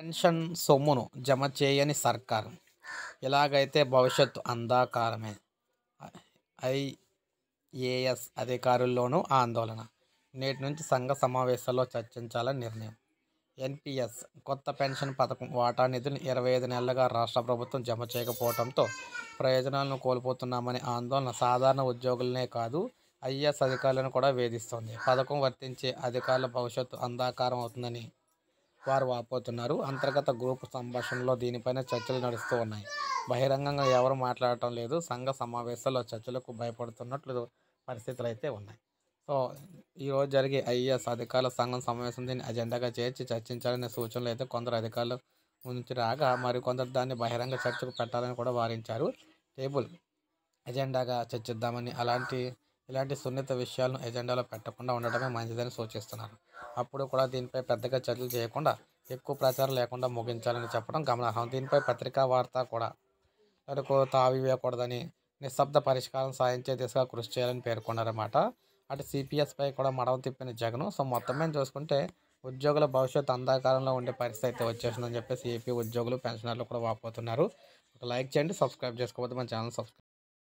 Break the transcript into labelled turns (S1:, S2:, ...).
S1: Pension సొమ్మును జమ చేయని సర్కార్. ఇలాగైతే భవిష్యత్తు అంధకారమే. ఐఏఎస్ అధికారుల్లోనూ ఆందోళన. నేటి నుంచి సంఘ సమావేశాల్లో చర్చించాలని నిర్ణయం. ఎన్పీఎస్ కొత్త పెన్షన్ పథకం వాటా నిధులు 25 నెలలుగా రాష్ట్ర ప్రభుత్వం జమ చేయకపోవడంతో ప్రయోజనాలను కోల్పోతున్నామనే ఆందోళన సాధారణ ఉద్యోగులనే కాదు, ఐఏఎస్ అధికారులను కూడా వేధిస్తోంది. పథకం వర్తించే అధికారుల భవిష్యత్తు అంధకారం అవుతుందని వారు వాపోతున్నారు. అంతర్గత గ్రూపు సంభాషణలో దీనిపైన చర్చలు నడుస్తూ ఉన్నాయి. బహిరంగంగా ఎవరు మాట్లాడటం లేదు. సంఘ సమావేశాల్లో చర్చలకు భయపడుతున్నట్లు పరిస్థితులు అయితే ఉన్నాయి. సో ఈరోజు జరిగే ఐఏఎస్ అధికారుల సంఘం సమావేశం దీన్ని అజెండాగా చేర్చి చర్చించాలనే సూచనలు అయితే కొందరు అధికారులు నుంచి రాగా, మరికొందరు దాన్ని బహిరంగ చర్చకు పెట్టాలని కూడా వారించారు. టేబుల్ ఎజెండాగా చర్చిద్దామని, ఇలాంటి సున్నిత విషయాలను ఎజెండాలో పెట్టకుండా ఉండటమే మంచిదని సూచిస్తున్నారు. అప్పుడు కూడా దీనిపై పెద్దగా చర్చలు చేయకుండా, ఎక్కువ ప్రచారం లేకుండా ముగించాలని చెప్పడం గమనార్హం. దీనిపై పత్రికా వార్త కూడా తావివేయకూడదని, నిశ్శబ్ద పరిష్కారం సాధించే దిశగా కృషి చేయాలని పేర్కొన్నారన్నమాట. అటు సిపిఎస్పై కూడా మడవ తిప్పిన జగన్. సో మొత్తం మీద చూసుకుంటే ఉద్యోగుల భవిష్యత్తు అంధకారంలో ఉండే పరిస్థితి అయితే వచ్చేసిందని చెప్పేసి ఏపీ ఉద్యోగులు, పెన్షనర్లు కూడా వాపోతున్నారు. ఒక లైక్ చేయండి, సబ్స్క్రైబ్ చేసుకోవద్దు, మన ఛానల్ సబ్స్క్రైబ్